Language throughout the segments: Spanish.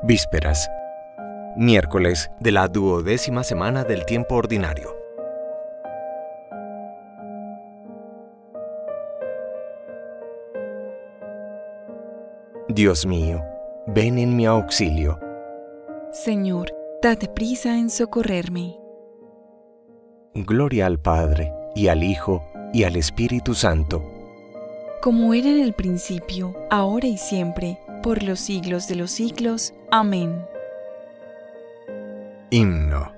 Vísperas. Miércoles de la 12ª semana del tiempo ordinario. Dios mío, ven en mi auxilio. Señor, date prisa en socorrerme. Gloria al Padre, y al Hijo, y al Espíritu Santo. Como era en el principio, ahora y siempre, por los siglos de los siglos. Amén. Himno.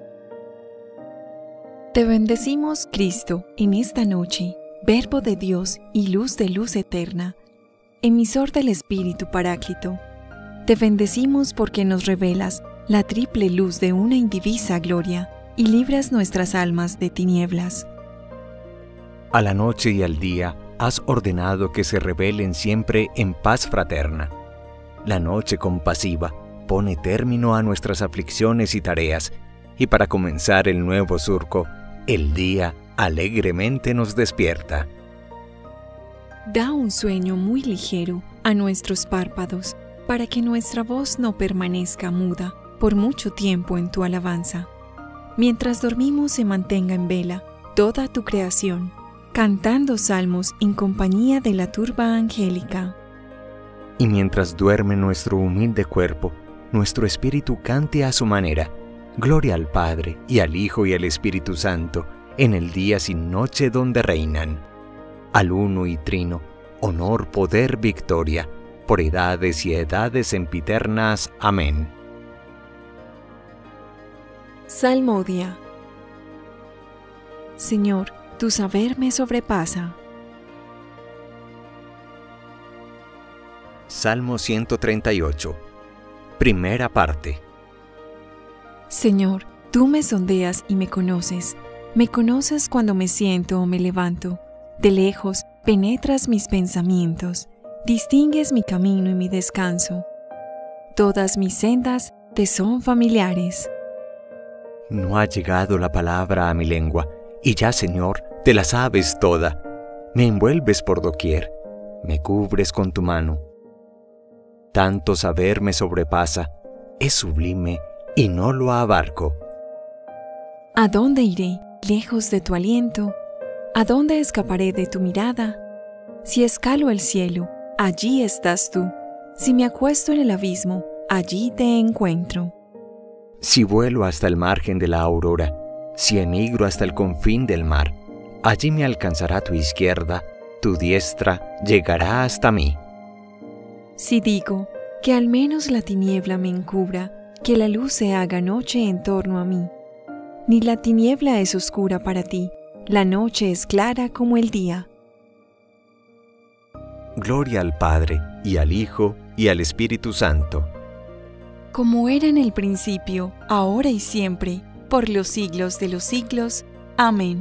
Te bendecimos, Cristo, en esta noche, Verbo de Dios y luz de luz eterna, emisor del Espíritu Paráclito. Te bendecimos porque nos revelas la triple luz de una indivisa gloria y libras nuestras almas de tinieblas. A la noche y al día has ordenado que se revelen siempre en paz fraterna. La noche compasiva pone término a nuestras aflicciones y tareas, y para comenzar el nuevo surco, el día alegremente nos despierta. Da un sueño muy ligero a nuestros párpados, para que nuestra voz no permanezca muda por mucho tiempo en tu alabanza. Mientras dormimos se mantenga en vela toda tu creación, cantando salmos en compañía de la turba angélica. Y mientras duerme nuestro humilde cuerpo, nuestro espíritu cante a su manera, gloria al Padre, y al Hijo, y al Espíritu Santo, en el día sin noche donde reinan. Al uno y trino, honor, poder, victoria, por edades y edades sempiternas. Amén. Salmodia. Señor, tu saber me sobrepasa. Salmo 138. Primera parte. Señor, tú me sondeas y me conoces. Me conoces cuando me siento o me levanto. De lejos penetras mis pensamientos. Distingues mi camino y mi descanso. Todas mis sendas te son familiares. No ha llegado la palabra a mi lengua, y ya, Señor, te la sabes toda. Me envuelves por doquier, me cubres con tu mano. Tanto saber me sobrepasa, es sublime y no lo abarco. ¿A dónde iré, lejos de tu aliento? ¿A dónde escaparé de tu mirada? Si escalo el cielo, allí estás tú. Si me acuesto en el abismo, allí te encuentro. Si vuelo hasta el margen de la aurora, si emigro hasta el confín del mar, allí me alcanzará tu izquierda, tu diestra llegará hasta mí. Si digo que al menos la tiniebla me encubra, que la luz se haga noche en torno a mí. Ni la tiniebla es oscura para ti, la noche es clara como el día. Gloria al Padre, y al Hijo, y al Espíritu Santo. Como era en el principio, ahora y siempre, por los siglos de los siglos. Amén.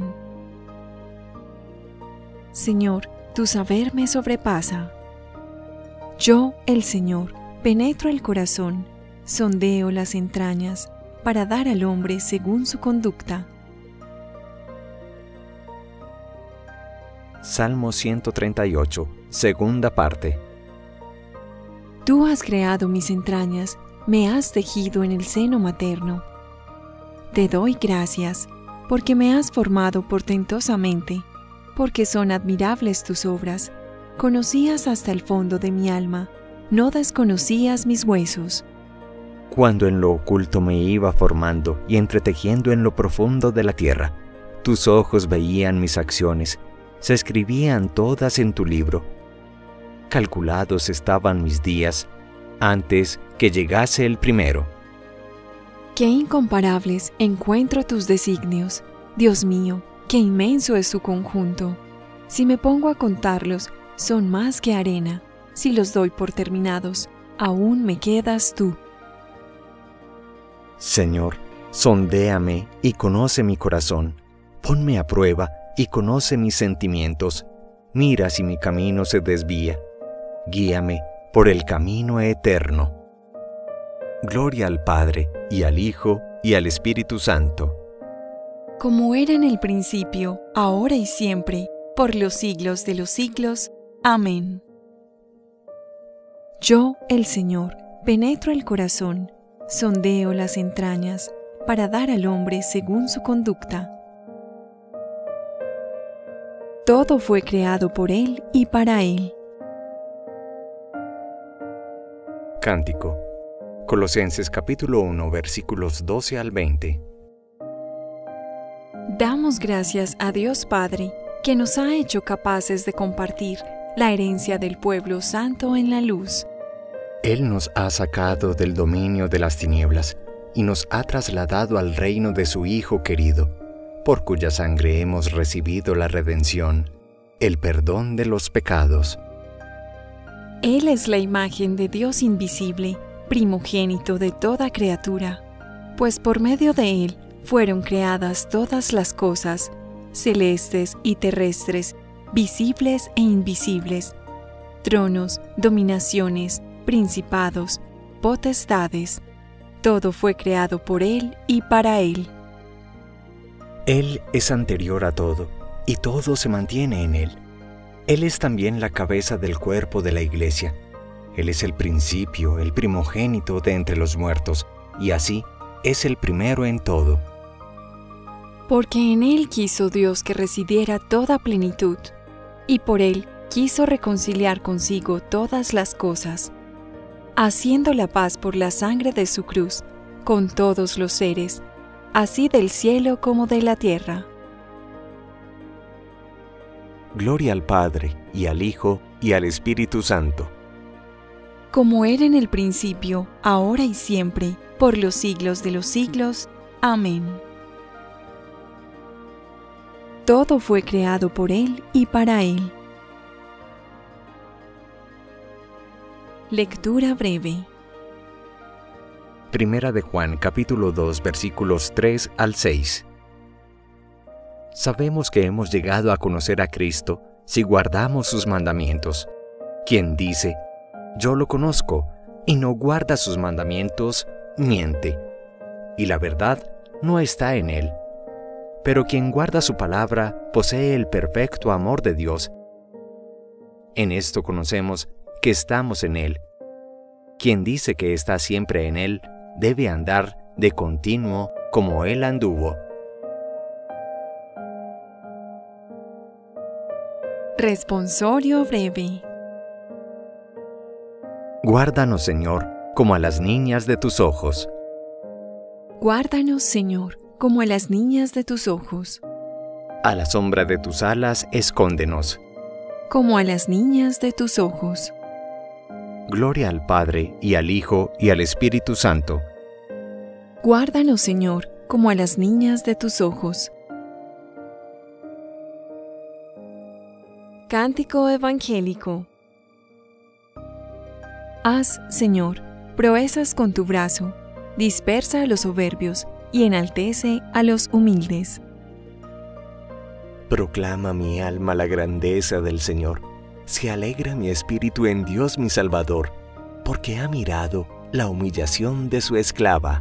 Señor, tu saber me sobrepasa. Yo, el Señor, penetro el corazón, sondeo las entrañas, para dar al hombre según su conducta. Salmo 138, segunda parte. Tú has creado mis entrañas, me has tejido en el seno materno. Te doy gracias, porque me has formado portentosamente, porque son admirables tus obras. Conocías hasta el fondo de mi alma, no desconocías mis huesos. Cuando en lo oculto me iba formando y entretejiendo en lo profundo de la tierra, tus ojos veían mis acciones, se escribían todas en tu libro. Calculados estaban mis días, antes que llegase el primero. Qué incomparables encuentro tus designios, Dios mío, qué inmenso es su conjunto. Si me pongo a contarlos, son más que arena. Si los doy por terminados, aún me quedas tú. Señor, sondéame y conoce mi corazón. Ponme a prueba y conoce mis sentimientos. Mira si mi camino se desvía. Guíame por el camino eterno. Gloria al Padre, y al Hijo, y al Espíritu Santo. Como era en el principio, ahora y siempre, por los siglos de los siglos. Amén. Yo, el Señor, Penetro el corazón, sondeo las entrañas, para dar al hombre según su conducta. Todo fue creado por Él y para Él. Cántico. Colosenses capítulo 1, versículos 12 al 20. Damos gracias a Dios Padre, que nos ha hecho capaces de compartir la herencia del pueblo santo en la luz. Él nos ha sacado del dominio de las tinieblas y nos ha trasladado al reino de su Hijo querido, por cuya sangre hemos recibido la redención, el perdón de los pecados. Él es la imagen de Dios invisible, primogénito de toda criatura, pues por medio de Él fueron creadas todas las cosas, celestes y terrestres, visibles e invisibles, tronos, dominaciones, principados, potestades. Todo fue creado por Él y para Él. Él es anterior a todo, y todo se mantiene en Él. Él es también la cabeza del cuerpo de la Iglesia. Él es el principio, el primogénito de entre los muertos, y así es el primero en todo. Porque en Él quiso Dios que residiera toda plenitud, y por Él quiso reconciliar consigo todas las cosas, haciendo la paz por la sangre de su cruz, con todos los seres, así del cielo como de la tierra. Gloria al Padre, y al Hijo, y al Espíritu Santo. Como era en el principio, ahora y siempre, por los siglos de los siglos. Amén. Todo fue creado por Él y para Él. Lectura breve. Primera de Juan, capítulo 2, versículos 3 al 6. Sabemos que hemos llegado a conocer a Cristo si guardamos sus mandamientos. Quien dice, yo lo conozco, y no guarda sus mandamientos, miente, y la verdad no está en él. Pero quien guarda su palabra posee el perfecto amor de Dios. En esto conocemos que estamos en Él. Quien dice que está siempre en Él, debe andar de continuo como Él anduvo. Responsorio breve. Guárdanos, Señor, como a las niñas de tus ojos. Guárdanos, Señor, como a las niñas de tus ojos. A la sombra de tus alas, escóndenos. Como a las niñas de tus ojos. Gloria al Padre, y al Hijo, y al Espíritu Santo. Guárdanos, Señor, como a las niñas de tus ojos. Cántico evangélico. Haz, Señor, proezas con tu brazo, dispersa a los soberbios y enaltece a los humildes. Proclama mi alma la grandeza del Señor. Se alegra mi espíritu en Dios mi Salvador, porque ha mirado la humillación de su esclava.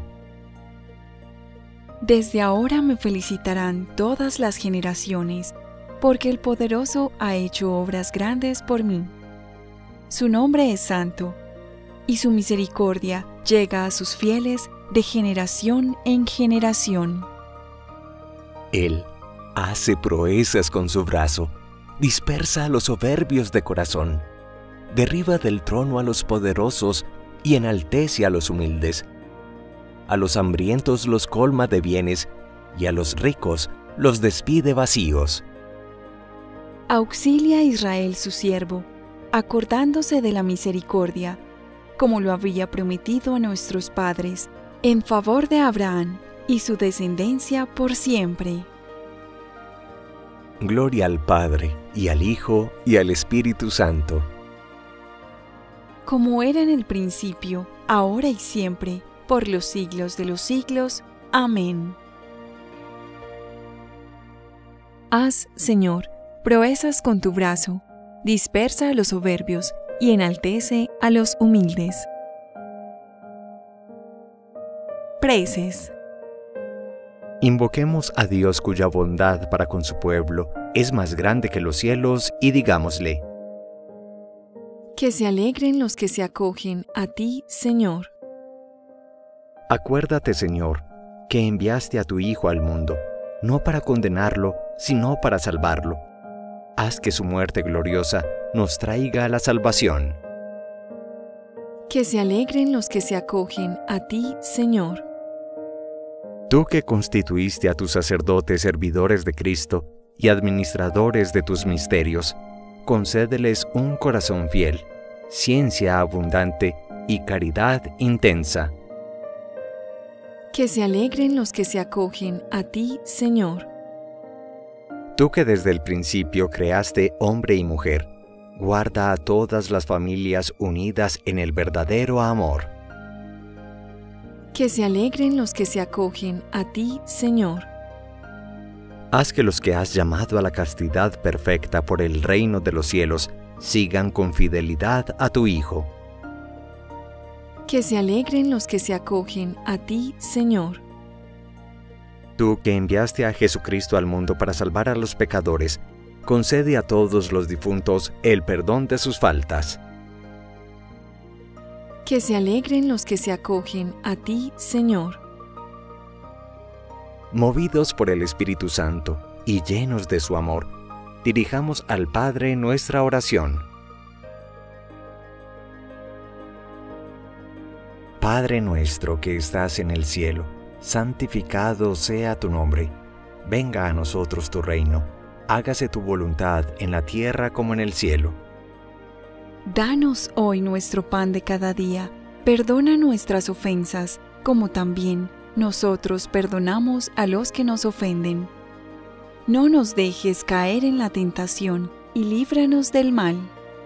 Desde ahora me felicitarán todas las generaciones, porque el Poderoso ha hecho obras grandes por mí. Su nombre es santo, y su misericordia llega a sus fieles de generación en generación. Él hace proezas con su brazo, dispersa a los soberbios de corazón, derriba del trono a los poderosos y enaltece a los humildes. A los hambrientos los colma de bienes, y a los ricos los despide vacíos. Auxilia a Israel su siervo, acordándose de la misericordia, como lo había prometido a nuestros padres, en favor de Abraham y su descendencia por siempre. Gloria al Padre, y al Hijo, y al Espíritu Santo. Como era en el principio, ahora y siempre, por los siglos de los siglos. Amén. Haz, Señor, proezas con tu brazo, dispersa a los soberbios y enaltece a los humildes. Preces. Invoquemos a Dios cuya bondad para con su pueblo es más grande que los cielos y digámosle: Que se alegren los que se acogen a ti, Señor. Acuérdate, Señor, que enviaste a tu Hijo al mundo, no para condenarlo, sino para salvarlo. Haz que su muerte gloriosa nos traiga la salvación. Que se alegren los que se acogen a ti, Señor. Tú que constituiste a tus sacerdotes servidores de Cristo y administradores de tus misterios, concédeles un corazón fiel, ciencia abundante y caridad intensa. Que se alegren los que se acogen a ti, Señor. Tú que desde el principio creaste hombre y mujer, guarda a todas las familias unidas en el verdadero amor. Que se alegren los que se acogen a ti, Señor. Haz que los que has llamado a la castidad perfecta por el reino de los cielos sigan con fidelidad a tu Hijo. Que se alegren los que se acogen a ti, Señor. Tú que enviaste a Jesucristo al mundo para salvar a los pecadores, concede a todos los difuntos el perdón de sus faltas. Que se alegren los que se acogen a ti, Señor. Movidos por el Espíritu Santo y llenos de su amor, dirijamos al Padre nuestra oración. Padre nuestro que estás en el cielo, santificado sea tu nombre. Venga a nosotros tu reino. Hágase tu voluntad en la tierra como en el cielo. Danos hoy nuestro pan de cada día. Perdona nuestras ofensas, como también nosotros perdonamos a los que nos ofenden. No nos dejes caer en la tentación y líbranos del mal.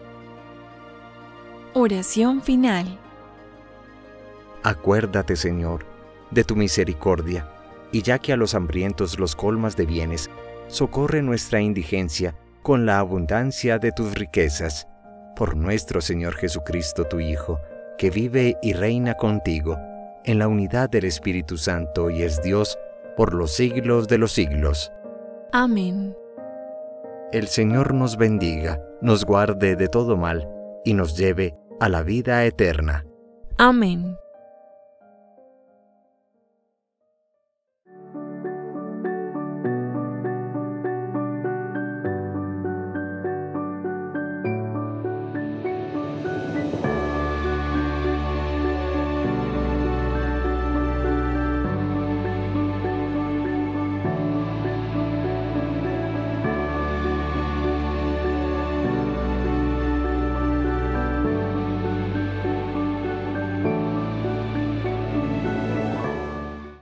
Oración final. Acuérdate, Señor, de tu misericordia, y ya que a los hambrientos los colmas de bienes, socorre nuestra indigencia con la abundancia de tus riquezas. Por nuestro Señor Jesucristo, tu Hijo, que vive y reina contigo, en la unidad del Espíritu Santo y es Dios por los siglos de los siglos. Amén. El Señor nos bendiga, nos guarde de todo mal y nos lleve a la vida eterna. Amén.